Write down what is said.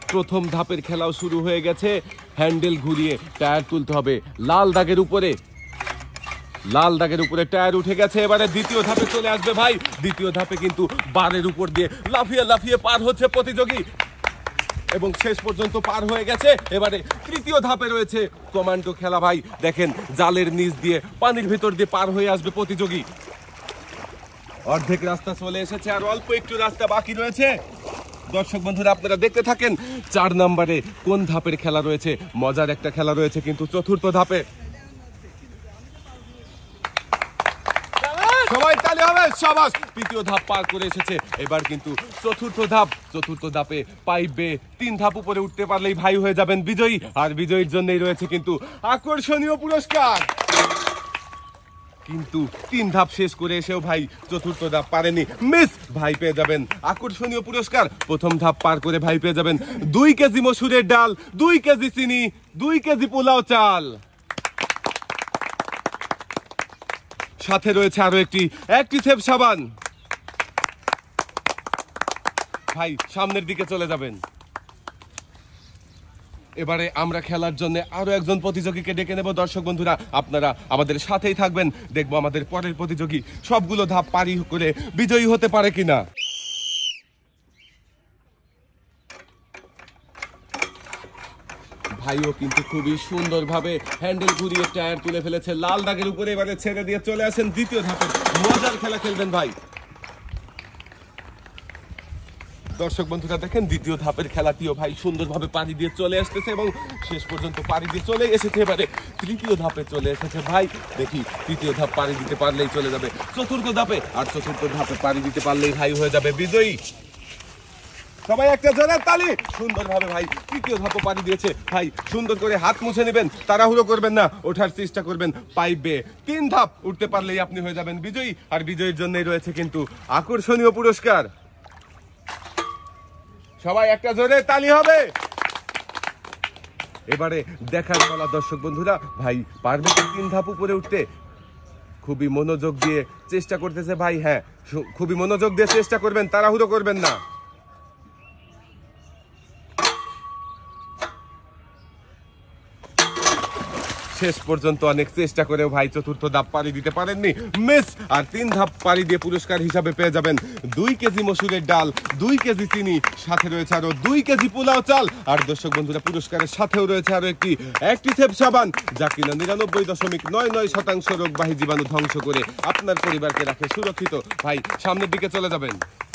প্রথম ধাপের খেলাও শুরু হয়ে গেছে। হ্যান্ডেল ঘুরিয়ে টায়ার তুলতে হবে লাল দাগের উপরে। লাল দাগের উপরে টায়ার উঠে গেছে। এবারে দ্বিতীয় ধাপে চলে আসবে ভাই। দ্বিতীয় ধাপে কিন্তু বারের উপর দিয়ে লাফিয়ে লাফিয়ে পার হচ্ছে প্রতিযোগী এবং শেষ পর্যন্ত পার হয়ে গেছে। এবারে তৃতীয় ধাপে রয়েছে কমান্ডো খেলা ভাই। দেখেন জালের নিচ দিয়ে পানির ভিতর দিয়ে পার হয়ে আসবে প্রতিযোগী। অর্ধেক রাস্তা চলে এসেছে, আর অল্প একটু রাস্তা বাকি রয়েছে। দর্শক বন্ধুরা আপনারা দেখতে থাকেন 4 নম্বরে কোন ধাপের খেলা রয়েছে। মজার একটা খেলা রয়েছে কিন্তু চতুর্থ ধাপে। সবাই তালি হবে, শাবাশ। তৃতীয় ধাপ পার করে এসেছে, এবার কিন্তু চতুর্থ ধাপ। চতুর্থ ধাপে পাইবে 3 ধাপ উপরে উঠতে পারলেই ভাই হয়ে যাবেন বিজয়ী, আর বিজয়ীর জন্যই রয়েছে কিন্তু আকর্ষণীয় পুরস্কার। কিন্তু 3 ধাপ শেষ করে এসেও ভাই চতুর্থ ধাপ পারেনি, মিস। ভাই পেয়ে যাবেন আকর্ষণীয় পুরস্কার। প্রথম ধাপ পার করে ভাই পেয়ে যাবেন 2 কেজি মসুরের ডাল, 2 কেজি চিনি, 2 কেজি পোলাও চাল, সাথে রয়েছে আরো একটি অ্যাক্টিসেভ সাবান। ভাই সামনের দিকে চলে যাবেন। এবারে আমরা খেলার জন্য আরো একজন প্রতিযোগীকে ডেকে নেব। দর্শক বন্ধুরা আপনারা আমাদের সাথেই থাকবেন, দেখবো আমাদের পরের প্রতিযোগী সবগুলো ধাপ পারি করে বিজয়ী হতে পারে কিনা। ভাইও কিন্তু খুবই সুন্দরভাবে হ্যান্ডেল ঘুরিয়ে টায়ার তুলে ফেলেছে লাল দাগের উপরে। এবারে ছেড়ে দিয়ে চলে আসেন দ্বিতীয় ধাপে। মজার খেলা খেলবেন ভাই। দর্শক বন্ধুরা দেখেন দ্বিতীয় ধাপের খেলাটিও ভাই সুন্দরভাবে পাড়ি দিয়ে চলে আসতেছে এবং শেষ পর্যন্ত পাড়ি দিয়ে চলে এসেছে। এবারে তৃতীয় ধাপে চলে এসেছে ভাই। দেখি তৃতীয় ধাপ পাড়ি দিতে পারলেই চলে যাবে চতুর্থ ধাপে, আর চতুর্থ ধাপে পাড়ি দিতে পারলেই ভাই হয়ে যাবে বিজয়ী। সবাই একটা জোরে তালি। সুন্দরভাবে ভাই তৃতীয় ধাপও পাড়ি দিয়েছে। ভাই সুন্দর করে হাত মুছে নেবেন, তাড়াহুড়ো করবেন না, ওঠার চেষ্টা করবেন। পাইবে 3 ধাপ উঠতে পারলেই আপনি হয়ে যাবেন বিজয়ী, আর বিজয়ীর জন্যই রয়েছে কিন্তু আকর্ষণীয় পুরস্কার। সবাই একটা জোরে তালি হবে। এবারে দেখার পালা দর্শক বন্ধুরা, ভাই পারবে 3 ধাপ উপরে উঠতে? খুবই মনোযোগ দিয়ে চেষ্টা করতেছে ভাই। হ্যাঁ খুবই মনোযোগ দিয়ে চেষ্টা করবেন, তাড়াহুড়ো করবেন না। শেষ পর্যন্ত অনেক চেষ্টা করেও ভাই চতুর্থ ধাপ পাড়ি দিতে পারেননি, মিস। আর 3 ধাপ পাড়ি দিয়ে পুরস্কার হিসাবে পেয়ে যাবেন 2 কেজি মসুরের ডাল, 2 কেজি চিনি, সাথে রয়েছে আরো 2 কেজি পোলাও চাল। আর দর্শক বন্ধুরা পুরস্কারের সাথেও রয়েছে আরো একটি অ্যাক্টিসেভ সাবান, যা কিনা 99.99% রোগবাহী জীবাণু ধ্বংস করে আপনার পরিবারকে রাখে সুরক্ষিত। ভাই সামনের দিকে চলে যাবেন।